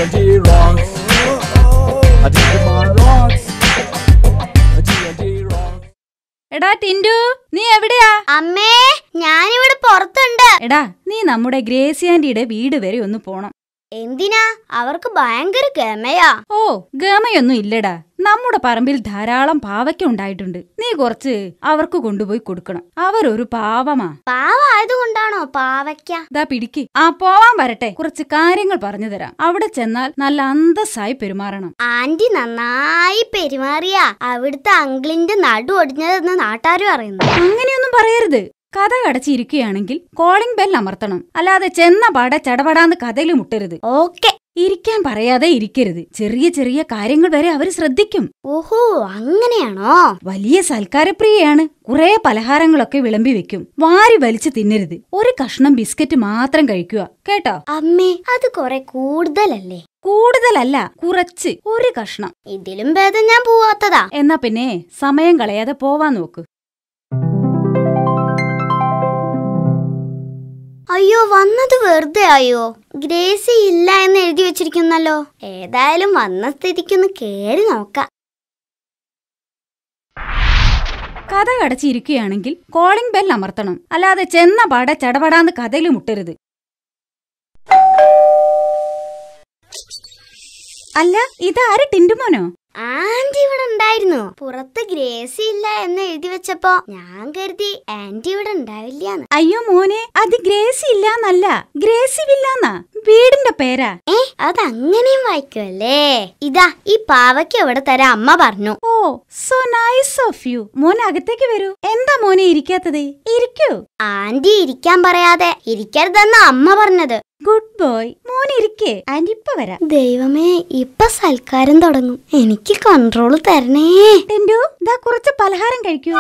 D&D rocks. Digimon rocks. D&D rocks. എടാ ടിൻഡു, നീ എവിടെയാ? അമ്മേ, ഞാനിവിടെ പുറത്തുണ്ട്. എടാ, നീ നമ്മുടെ ഗ്രേസി ആന്റിയുടെ വീട് വരെ ഒന്ന് പോണം. എന്തിനാ? അവർക്ക് ഭയങ്കര ഗമയാ. ഓ, ഗമയൊന്നും ഇല്ലടാ. നമ്മുടെ പറമ്പിൽ ധാരാളം പാവയ്ക്ക ഉണ്ടായിട്ടുണ്ട്. നീ കുറച്ച് അവർക്ക് കൊണ്ടുപോയി കൊടുക്കണം. അവരൊരു പാവമാ. പാവായതുകൊണ്ടാണോ പാവയ്ക്ക? ദാ പിടിക്ക്. ആ, പോവാൻ വരട്ടെ. കുറച്ച് കാര്യങ്ങൾ പറഞ്ഞു തരാം. അവിടെ ചെന്നാൽ നല്ല അന്തസ്സായി പെരുമാറണം. ആന്റി നന്നായി പെരുമാറിയാ അവിടുത്തെ അങ്കിളിന്റെ നടു ഒടിഞ്ഞതെന്ന് നാട്ടാരും അറിയുന്നു. അങ്ങനെയൊന്നും പറയരുത്. കഥ കടച്ചിരിക്കുകയാണെങ്കിൽ കോളിംഗ് ബെൽ അമർത്തണം. അല്ലാതെ ചെന്ന പാടെ ചടപടാന്ന് കഥയില് മുട്ടരുത്. ഓക്കെ. ഇരിക്കാൻ പറയാതെ ഇരിക്കരുത്. ചെറിയ ചെറിയ കാര്യങ്ങൾ വരെ അവര് ശ്രദ്ധിക്കും. ഓഹോ, അങ്ങനെയാണോ? വലിയ സൽക്കാരപ്രിയയാണ്. കുറെ പലഹാരങ്ങളൊക്കെ വിളമ്പി വെക്കും. വാരി വലിച്ചു തിന്നരുത്. ഒരു കഷ്ണം ബിസ്ക്കറ്റ് മാത്രം കഴിക്കുക, കേട്ടോ? അമ്മേ, അത് കുറെ കൂടുതലല്ലേ? കൂടുതലല്ല, കുറച്ച്. ഒരു കഷ്ണം. ഇതിലും ഭേദം ഞാൻ പോവാത്തതാ. എന്നാ പിന്നെ സമയം കളയാതെ പോവാൻ നോക്ക്. അയ്യോ, വന്നത് വെറുതെ ആയോ? ഗ്രേസി ഇല്ല എന്ന് എഴുതി വെച്ചിരിക്കുന്നല്ലോ. ഏതായാലും വന്ന സ്ഥിതിക്കൊന്ന് കേറി നോക്കാം. കഥ കടച്ചിരിക്കുകയാണെങ്കിൽ കോളിംഗ് ബെൽ അമർത്തണം. അല്ലാതെ ചെന്ന പാടെ ചടപടാന്ന് കഥയില് മുട്ടരുത്. അല്ല, ഇതാര്? ടിൻഡുമോനോ? ആന്റി ഇവിടെ ഉണ്ടായിരുന്നു. പുറത്ത് ഗ്രേസി ഇല്ല എന്ന് എഴുതി വെച്ചപ്പോ ഞാൻ കരുതി ആന്റി ഇവിടെ ഉണ്ടാവില്ലാന്ന്. അയ്യോ മോനെ, അത് ഗ്രേസി ഇല്ലാന്നല്ല, ഗ്രേസി വില്ലാന്നാ വീടിന്റെ പേരാ. അതങ്ങനെയും വായിക്കുമല്ലേ? ഇതാ, ഈ പാവയ്ക്ക് ഇവിടെ തരാ അമ്മ പറഞ്ഞു. Oh, so nice of you. മോനെ അകത്തേക്ക് വരൂ. എന്താ മോനെ ഇരിക്കാത്തത്? ഇരിക്കൂ. ആന്റി ഇരിക്കാൻ പറയാതെ ഇരിക്കരുതെന്ന അമ്മ പറഞ്ഞത്. Good boy. മോനെ ഇരിക്കേ, ആന്റി ഇപ്പൊ വരാം. ദൈവമേ, ഇപ്പൊ സൽക്കാരം തുടങ്ങും. എനിക്ക് കൺട്രോൾ തരണേ. ടിൻഡു, ദാ കുറച്ച് പലഹാരം കഴിക്കൂ.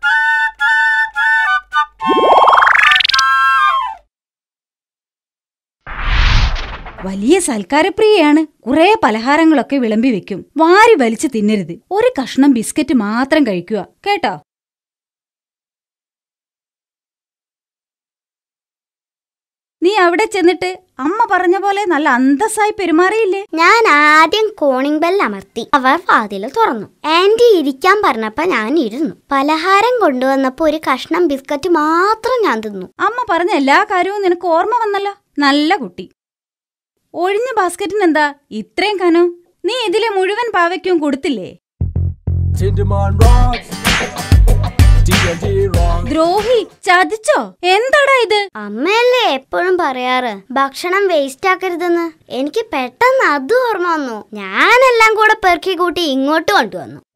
വലിയ സൽക്കാരപ്രിയയാണ്. കുറെ പലഹാരങ്ങളൊക്കെ വിളമ്പി വെക്കും. വാരി വലിച്ചു തിന്നരുത്. ഒരു കഷ്ണം ബിസ്ക്കറ്റ് മാത്രം കഴിക്കുക, കേട്ടോ? നീ അവിടെ ചെന്നിട്ട് അമ്മ പറഞ്ഞ പോലെ നല്ല അന്തസ്സായി പെരുമാറിയില്ലേ? ഞാൻ ആദ്യം കോളിംഗ് ബെൽ അമർത്തി. അവർ വാതിൽ തുറന്നു. ആന്റി ഇരിക്കാൻ പറഞ്ഞപ്പോ ഞാൻ ഇരുന്നു. പലഹാരം കൊണ്ടുവന്നപ്പോ ഒരു കഷ്ണം ബിസ്ക്കറ്റ് മാത്രം ഞാൻ തിന്നു. അമ്മ പറഞ്ഞ എല്ലാ കാര്യവും നിനക്ക് ഓർമ്മ വന്നല്ലോ. നല്ല കുട്ടി. ഒഴിഞ്ഞ ബാസ്ക്കറ്റിനെന്താ ഇത്രയും കനം? നീ ഇതിലെ മുഴുവൻ പാവയ്ക്കും കൊടുത്തില്ലേ? Digimon rocks. D&D rocks. ദ്രോഹി, ചതിച്ചോ? എന്താടാ ഇത്? അമ്മയല്ലേ എപ്പോഴും പറയാറ് ഭക്ഷണം വേസ്റ്റ് ആക്കരുതെന്ന്. എനിക്ക് പെട്ടെന്ന് അതും ഓർമ്മ വന്നു. ഞാനെല്ലാം കൂടെ പെറുക്കി കൂട്ടി ഇങ്ങോട്ട് കൊണ്ടുവന്നു.